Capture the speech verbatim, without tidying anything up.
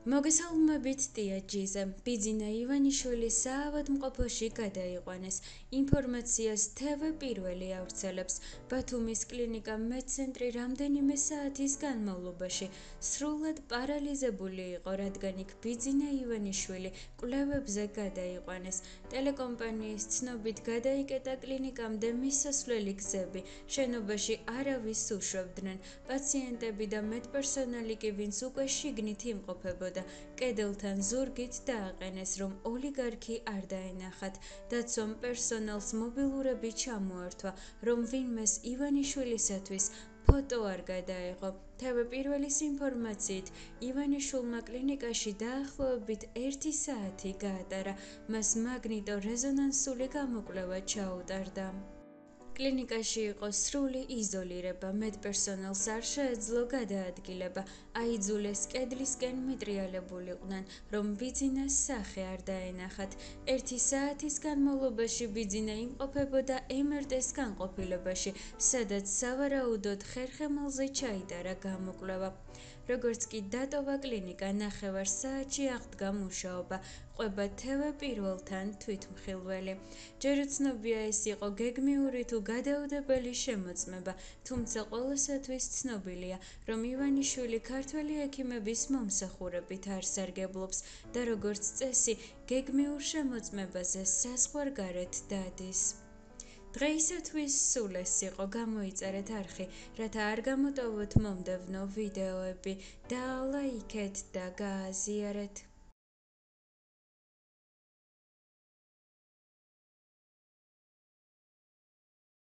მოგესალმებით ტიაჯიზე. ბიძინა ივანიშვილი საავადმყოფოში გადაიყვანეს. ინფორმაციას თევ პირველი ავრცელებს. ბათუმის კლინიკა მედცენტრი რამდენიმე საათის განმავლობაში სრულად პარალიზებული იყო, რადგან იქ ბიძინა ივანიშვილი კვლევებზე გადაიყვანეს. ტელეკომპანიის ცნობით გადაიკეტა კლინიკამდე მისასვლელი გზები. შენობაში არავის უშვებდნენ. პაციენტები და მედპერსონალი კი, ვინც უკვე შიგნით იმყოფებოდა, კედელთან ზურგით დააყენეს, რომ ოლიგარქი არ დაენახათ. დაცვამ პერსონალს მობილურები ჩამოართვა, რომ ვინმეს ივანიშვილისათვის ფოტო არ გადაეღო. თევ პირველის ინფორმაციით, ივანიშვილმა კლინიკაში დაახლოებით ერთი საათი გაატარა. მას მაგნიტო-რეზონანსული გამოკვლევა ჩაუტარდა. კლინიკაში იყო სრული იზოლირება, მედპერსონალს არ შეეძლო გადაადგილება, აიძულეს კედლისკენ მიტრიალებულიყვნენ, რომ ბიძინას სახე არ დაენახათ. ერთი საათის განმავლობაში ბიძინა იმყოფებოდა ემ ერ ტეს განყოფილებაში, სადაც სავარაუდოდ ხერხემალზე ჩაიტარა გამოკვლევა. როგორც კი დატოვა კლინიკა, ნახევარ საათში აღდგა მუშაობა, ყვება თევ პირველთან თვითმხილველი. ჯერ უცნობია ეს იყო გეგმიური თუ გადაუდებელი შემოწმება, თუმცა ყველასათვის ცნობილია, რომ ივანიშვილი ქართველი ექიმების მომსახურებით არ სარგებლობს და როგორც წესი, გეგმიურ შემოწმებაზე საზღვარგარეთ დადის. დღეისათვის სულ ეს იყო, გამოიწერეთ არხი, რათა არ გამოტოვოთ მომდევნო ვიდეოები, და ლაიქეთ და გააზიარეთ.